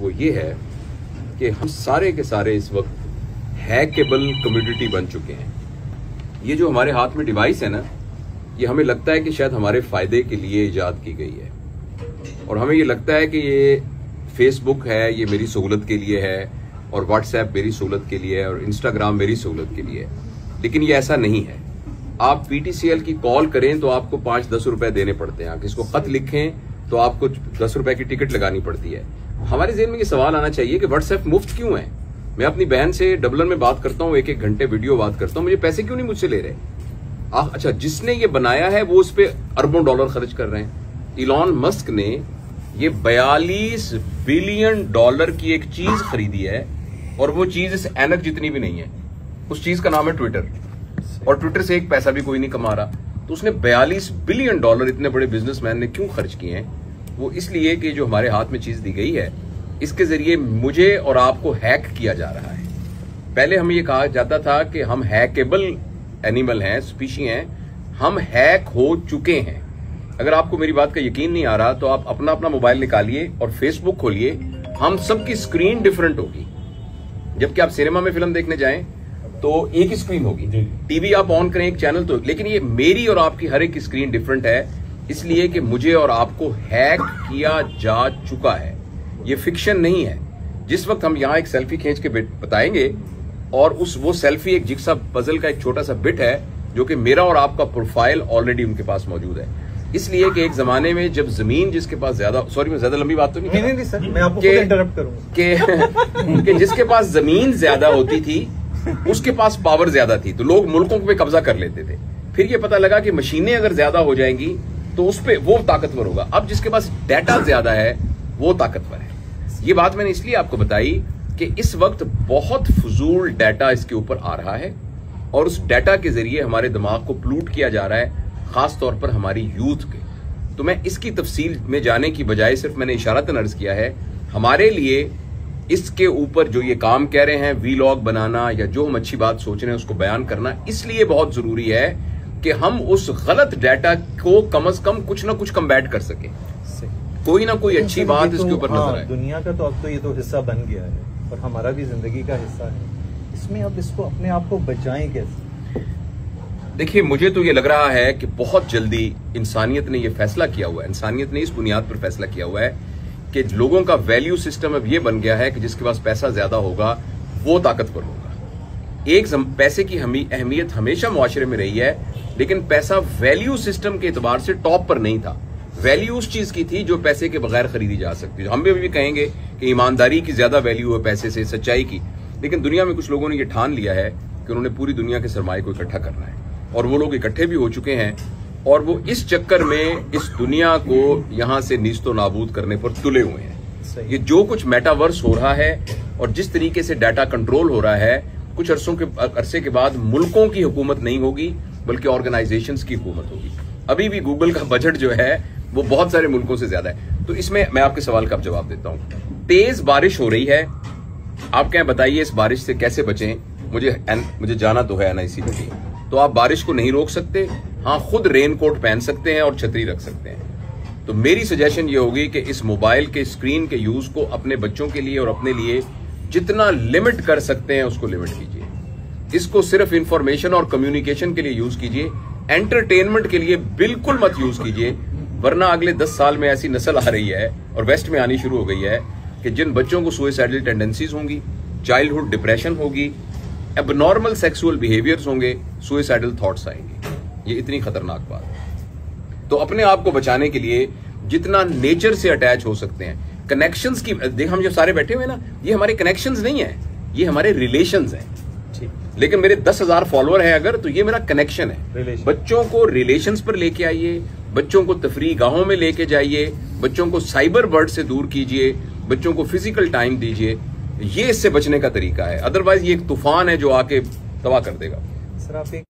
वो ये है कि हम सारे के सारे इस वक्त हैकेबल कम्युनिटी बन चुके हैं। ये जो हमारे हाथ में डिवाइस है ना, ये हमें लगता है कि शायद हमारे फायदे के लिए इजाद की गई है, और हमें ये लगता है कि ये फेसबुक है, ये मेरी सहूलत के लिए है, और व्हाट्सएप मेरी सहूलत के लिए है, और इंस्टाग्राम मेरी सहूलत के लिए है। लेकिन ये ऐसा नहीं है। आप पीटीसीएल की कॉल करें तो आपको 5-10 रुपए देने पड़ते हैं। आप किसको खत लिखें तो आपको 10 रुपए की टिकट लगानी पड़ती है। हमारे ज़हन में ये सवाल आना चाहिए कि व्हाट्सएप मुफ्त क्यों है? मैं अपनी बहन से डबलिन में बात करता हूँ, 1-1 घंटे वीडियो बात करता हूँ, मुझे पैसे क्यों नहीं मुझसे ले रहे? अच्छा, जिसने ये बनाया है वो उस पर अरबों डॉलर खर्च कर रहे हैं। इलॉन मस्क ने ये 42 बिलियन डॉलर की एक चीज खरीदी है, और वो चीज इस ऐनक जितनी भी नहीं है। उस चीज का नाम है ट्विटर, और ट्विटर से एक पैसा भी कोई नहीं कमा रहा। तो उसने 42 बिलियन डॉलर इतने बड़े बिजनेसमैन ने क्यों खर्च किए हैं? वो इसलिए कि जो हमारे हाथ में चीज दी गई है, इसके जरिए मुझे और आपको हैक किया जा रहा है। पहले हमें ये कहा जाता था कि हम हैकेबल एनिमल हैं, स्पीशी हैं, हम हैक हो चुके हैं। अगर आपको मेरी बात का यकीन नहीं आ रहा तो आप अपना अपना मोबाइल निकालिए और फेसबुक खोलिए, हम सबकी स्क्रीन डिफरेंट होगी। जबकि आप सिनेमा में फिल्म देखने जाएं तो एक ही स्क्रीन होगी, टीवी आप ऑन करें एक चैनल तो, लेकिन ये मेरी और आपकी हर एक की स्क्रीन डिफरेंट है, इसलिए कि मुझे और आपको हैक किया जा चुका है। ये फिक्शन नहीं है। जिस वक्त हम यहां एक सेल्फी खींच के बताएंगे, और वो सेल्फी एक जिक्सा पजल का एक छोटा सा बिट है, जो कि मेरा और आपका प्रोफाइल ऑलरेडी उनके पास मौजूद है। इसलिए कि एक जमाने में जब जमीन जिसके पास ज्यादा, सॉरी मैं ज्यादा लंबी बात तो नहीं सर, मैं आपको इंटरप्ट करूंगा कि जिसके पास जमीन ज्यादा होती थी उसके पास पावर ज्यादा थी, तो लोग मुल्कों पे कब्जा कर लेते थे। फिर ये पता लगा कि मशीनें अगर ज्यादा हो जाएंगी तो उस पे वो ताकतवर होगा। अब जिसके पास डाटा ज्यादा है वो ताकतवर है। ये बात मैंने इसलिए आपको बताई कि इस वक्त बहुत फजूल डाटा इसके ऊपर आ रहा है, और उस डाटा के जरिए हमारे दिमाग को प्लूट किया जा रहा है, खास तौर पर हमारी यूथ के। तो मैं इसकी तफसील में जाने की बजाय सिर्फ मैंने इशारतन अर्ज किया है, हमारे लिए इसके ऊपर जो ये काम कह रहे हैं, वीलॉग बनाना या जो हम अच्छी बात सोच रहे हैं उसको बयान करना इसलिए बहुत जरूरी है कि हम उस गलत डाटा को कम से कम कुछ ना कुछ कम्बैट कर सके, कोई ना कोई अच्छी बात इसके ऊपर नजर आए। दुनिया का तो अब तो ये तो हिस्सा बन गया है, और हमारा भी जिंदगी का हिस्सा है। इसमें अब इसको अपने आप को बचाएं कैसे? देखिए, मुझे तो ये लग रहा है कि बहुत जल्दी इंसानियत ने यह फैसला किया हुआ है, इंसानियत ने इस बुनियाद पर फैसला किया हुआ है कि लोगों का वैल्यू सिस्टम अब ये बन गया है कि जिसके पास पैसा ज्यादा होगा वो ताकतवर होगा। पैसे की अहमियत हमेशा मुआशरे में रही है, लेकिन पैसा वैल्यू सिस्टम के एतबार से टॉप पर नहीं था। वैल्यू उस चीज की थी जो पैसे के बगैर खरीदी जा सकती है। हम भी कहेंगे कि ईमानदारी की ज्यादा वैल्यू है पैसे से, सच्चाई की। लेकिन दुनिया में कुछ लोगों ने यह ठान लिया है कि उन्होंने पूरी दुनिया के सरमाए को इकट्ठा करना है, और वो लोग इकट्ठे भी हो चुके हैं, और वो इस चक्कर में इस दुनिया को यहां से नीस्तो नाबूद करने पर तुले हुए हैं। ये जो कुछ मेटावर्स हो रहा है और जिस तरीके से डाटा कंट्रोल हो रहा है, कुछ अरसे के बाद मुल्कों की हुकूमत नहीं होगी बल्कि ऑर्गेनाइजेशंस की हुकूमत होगी। अभी भी गूगल का बजट जो है वो बहुत सारे मुल्कों से ज्यादा है। तो इसमें मैं आपके सवाल का जवाब देता हूं। तेज बारिश हो रही है, आप क्या बताइए इस बारिश से कैसे बचें? मुझे जाना तो है एनआईसी में, तो आप बारिश को नहीं रोक सकते। हाँ, खुद रेनकोट पहन सकते हैं और छतरी रख सकते हैं। तो मेरी सजेशन ये होगी कि इस मोबाइल के स्क्रीन के यूज को अपने बच्चों के लिए और अपने लिए जितना लिमिट कर सकते हैं उसको लिमिट कीजिए। इसको सिर्फ इंफॉर्मेशन और कम्युनिकेशन के लिए यूज कीजिए, एंटरटेनमेंट के लिए बिल्कुल मत यूज कीजिए, वरना अगले 10 साल में ऐसी नस्ल आ रही है और वेस्ट में आनी शुरू हो गई है कि जिन बच्चों को सुसाइडल टेंडेंसीज होंगी, चाइल्डहुड डिप्रेशन होगी, एबनॉर्मल सेक्सुअल बिहेवियर्स होंगे, सुसाइडल थॉट्स आएंगे। ये इतनी खतरनाक बात है। तो अपने आप को बचाने के लिए जितना नेचर से अटैच हो सकते हैं, कनेक्शंस की देख, हम जो सारे बैठे हुए हैं ना, ये हमारे कनेक्शंस नहीं है, ये हमारे रिलेशंस हैं। लेकिन मेरे 10,000 फॉलोअर हैं अगर, तो ये मेरा कनेक्शन है। बच्चों को रिलेशंस पर लेके आइए, बच्चों को तफरीह गाहों में लेके जाइए, बच्चों को साइबर वर्ड से दूर कीजिए, बच्चों को फिजिकल टाइम दीजिए। ये इससे बचने का तरीका है, अदरवाइज ये एक तूफान है जो आके तबाह कर देगा। सर, आप एक